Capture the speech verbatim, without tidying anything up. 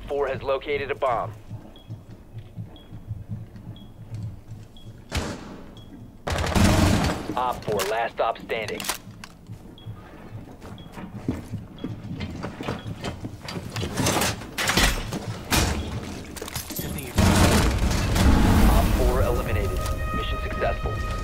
four has located a bomb. Op four, last stop standing. Op four eliminated. Mission successful.